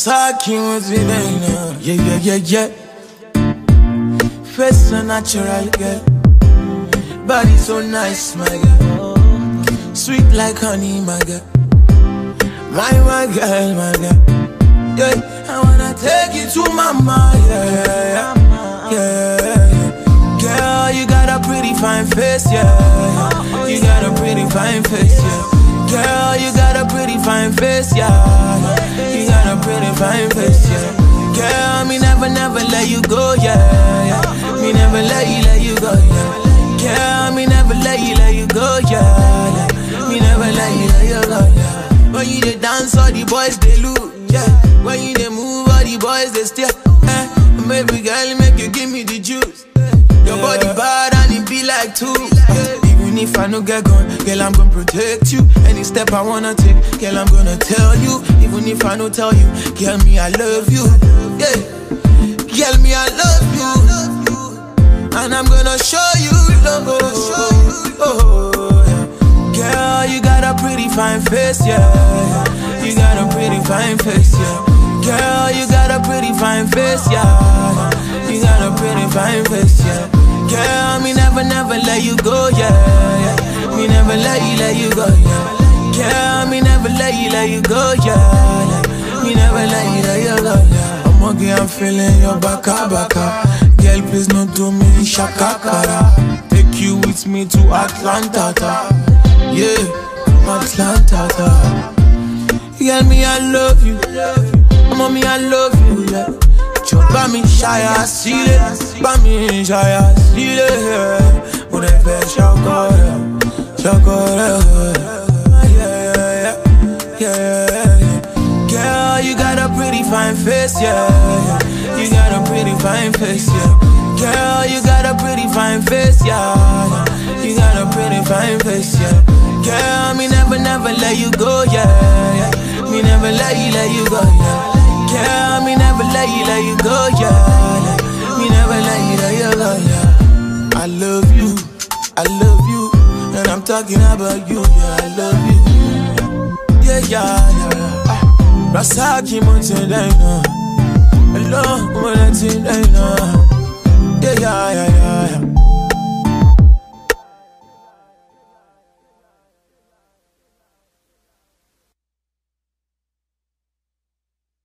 Rasaki was with me. Yeah. Face so natural, girl. Body so nice, my girl. Sweet like honey, my girl. My girl. Yeah, I wanna take you to mama, yeah. Girl, you got a pretty fine face, yeah. You got a pretty fine face, yeah. Girl, you got a pretty fine face, yeah. You got a pretty fine face, yeah. Girl, me never let you go, yeah. Me never let you go, yeah. Girl, me never let you go, yeah. Me never let you go, yeah. When you dey dance, all the boys they look, yeah. When you dey move, all the boys they stare, Baby girl, make you give me the juice. Your body bad and it be like two. Even if I no get gone, girl, I'm gonna protect you. Any step I wanna take, girl, I'm gonna tell you. Even if I no tell you, girl, me I love you. Yeah, girl, me I love you. And I'm gonna show you love. Girl, you got a pretty fine face, yeah. You got a pretty fine face, yeah. Girl, you got a pretty fine face, yeah. You got a pretty fine face, yeah. Girl, me never let you go, yeah. Me never let you go, yeah. Girl, me never let you go, yeah. Me never let you go, yeah. I'm okay, I'm feeling your baka. Girl, please don't do me shaka kara. Take you with me to Atlanta, yeah, Atlanta. Girl, me I love you. Mommy, I love you, yeah. Chopa mi shaya sile, ba mi shaya sile. When I feel chocolate, yeah. Girl, you got a pretty fine face, yeah. You got a pretty fine face, yeah. Girl, you got a pretty fine face, yeah. You got a pretty fine face, yeah. Girl, me never let you go, yeah. Me never let you go, yeah. Girl, me never let you go, yeah. Me never let you go, yeah. I love you, and I'm talking about you, yeah. I love you, yeah. Rasaki Mountain, hello,